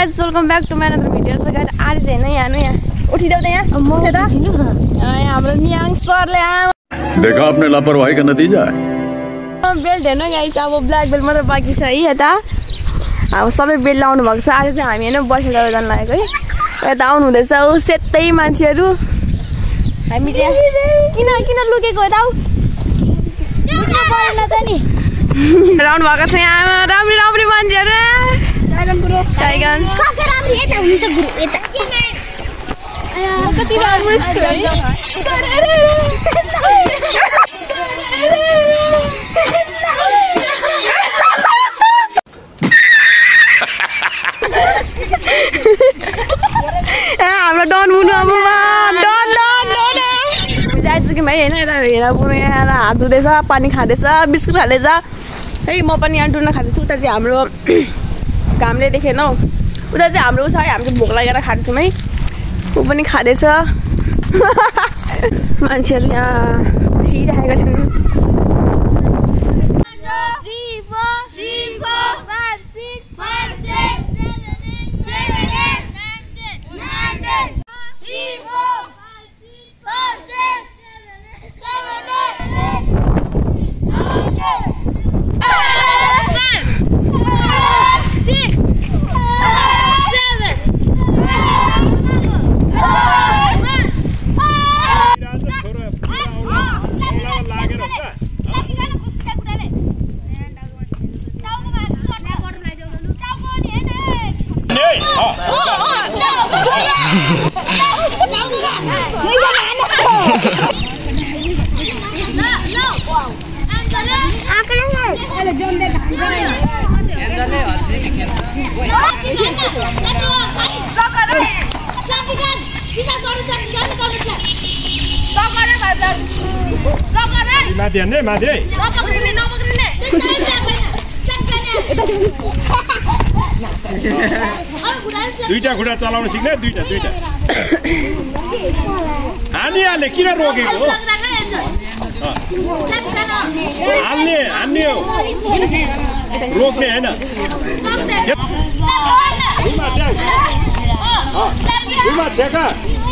Guys welcome back to my another video. So guys आज चाहिँ यहाँ उठिदेऊ त यहाँ उठे त यहाँ हाम्रो नियाङ सरले देखा आपने लापरवाही का नतीजा है। बेल्ट हेर्नु गाइस अब ब्ल्याक बेल्ट मात्र बाँकी छ है यता अब सबै बेल्ट लाउनु भएको छ। आज चाहिँ हामी हैन बर्खेला जान लागेको है यता आउनु हुँदैछ उ सेतै मान्छेहरु हामी त्यहाँ किन लुकेको यता आउ लुक्नु परेन त नि राउन्ड भएको छ यहाँ राम्री मान्छेहरु टाइगन कसै राम्री यता हुन्छ गुरु यता कति राम्रो छ हाम्रो डन बुनु अब डन जाइसक्यौँ है होइन यता हेरा बुनु यहाँ हात धुँदैछ पानी खाँदैछ बिस्कुट खाँदैछ है म पनि यहाँ डुल्न खाँदैछु। उता चाहिँ हाम्रो घामले देखेन हौ उता चाहिँ हाम्रो उस है हामी भोक लागेर खाँदैछौँ है ऊ पनि खाँदैछ मान्छेहरू यहाँ बसिरहेका छन्। दुईटा खुट्टा चलाउन सिक्ने दुईटा हानिहाल्ने किन रोकेको हो हान्ने हो रोक्ने होइन छेका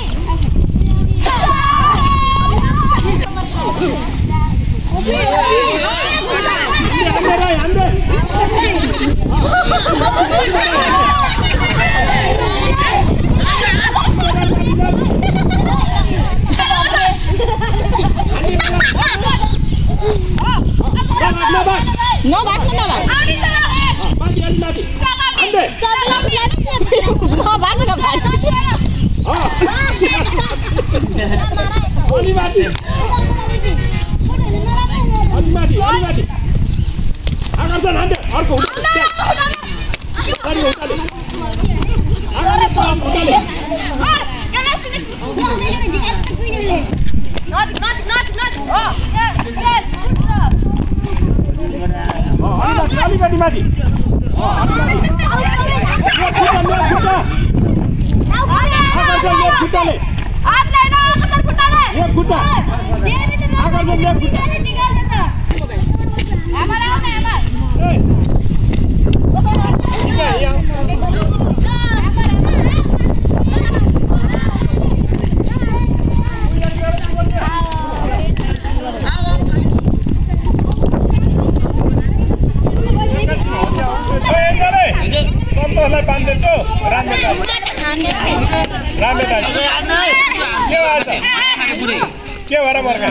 के भएर बर्खा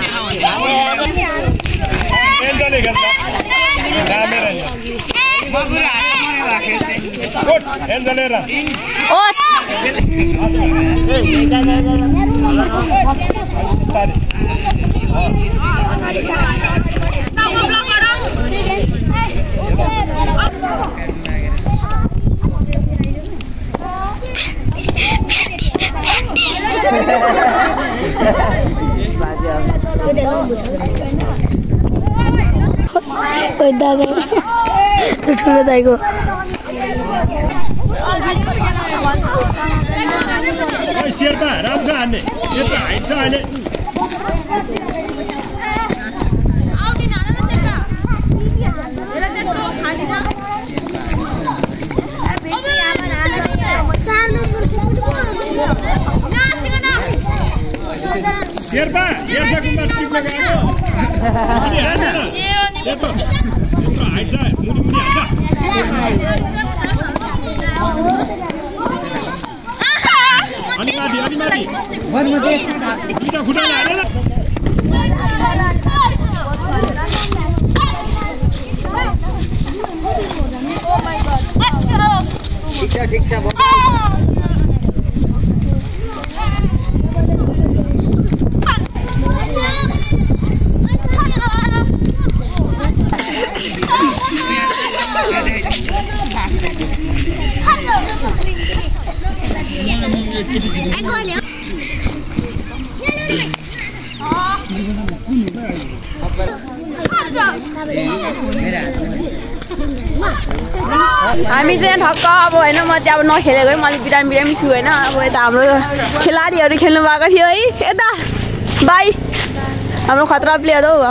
दादा ठुलो दाइको शेर्पा राम्रो छ हान्ने यो त हाइट छ अहिले शेर्पा हेर्छ कुमार टिप्न गएको अनि हाल्दैन त्यत्रो हाइट छ मुनि हाल्छ अनि माथि दुईटा खुट्टाले हालेर ठीक छ हामी चाहिँ ठक्क अब होइन म चाहिँ अब नखेलेको म अलिक बिरामी छु होइन अब यता हाम्रो खेलाडीहरू खेल्नु भएको थियो है यता बाई हाम्रो खतरा प्लेयर हो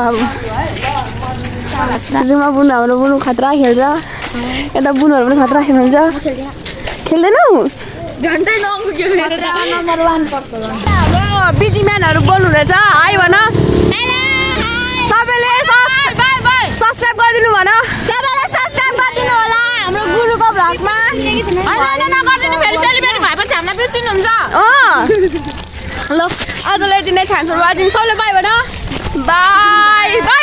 दाजुमा बुनु हाम्रो बुनु खतरा खेल्छ यता बुनुहरू पनि खतरा खेल्नुहुन्छ खेल्दैनौ झन्डै नपुग्यो नम्बर 1 पर्छ हाम्रो बिजी म्यानहरू बोल्नु हुँदैछ हाई भन सबैले सब्स्क्राइब गरिदिनु भन सबैले सब्स्क्राइब गरिदिनु होला हाम्रो गुरुको भ्लगमा हैन नगर्दिनु फेरि सेलिब्रेट भएपछि हामीलाई बिर्सिनुहुन्छ ल आजलाई यति नै थ्याङ्क्स फर वाचिङ सबैले बाई भन बाई